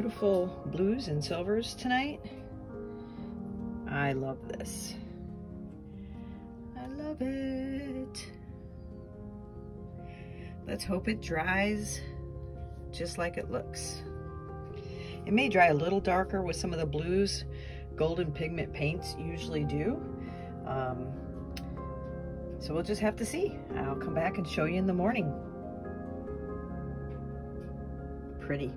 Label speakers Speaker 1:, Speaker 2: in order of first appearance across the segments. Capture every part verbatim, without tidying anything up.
Speaker 1: beautiful blues and silvers tonight. I love this. I love it. Let's hope it dries just like it looks. It may dry a little darker with some of the blues. Golden pigment paints usually do. Um, so we'll just have to see. I'll come back and show you in the morning. Pretty.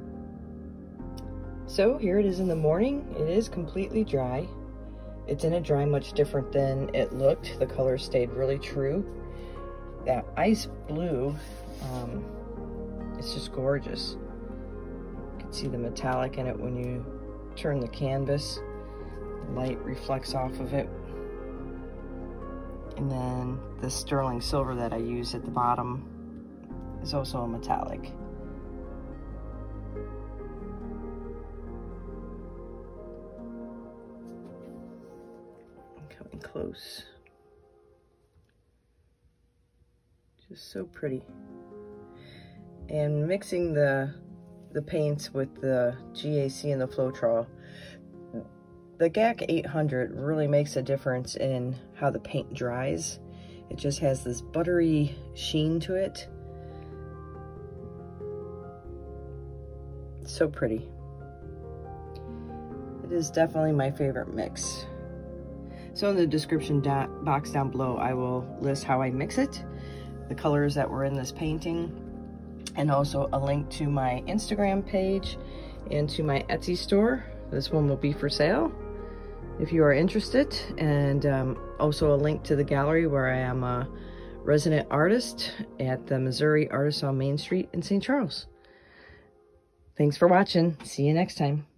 Speaker 1: So here it is in the morning. It is completely dry. It didn't dry much different than it looked. The color stayed really true. That ice blue, um, it's just gorgeous. You can see the metallic in it when you turn the canvas. The light reflects off of it. And then the sterling silver that I use at the bottom is also a metallic. I'm coming close. Just so pretty. And mixing the the paints with the G A C and the Floetrol, the G A C eight hundred really makes a difference in how the paint dries. It just has this buttery sheen to it. It's so pretty. It is definitely my favorite mix. So in the description box down below, I will list how I mix it, the colors that were in this painting, and also a link to my Instagram page and to my Etsy store. This one will be for sale if you are interested, and um, also a link to the gallery where I am a resident artist at the Missouri Artists on Main Street in Saint Charles. Thanks for watching. See you next time.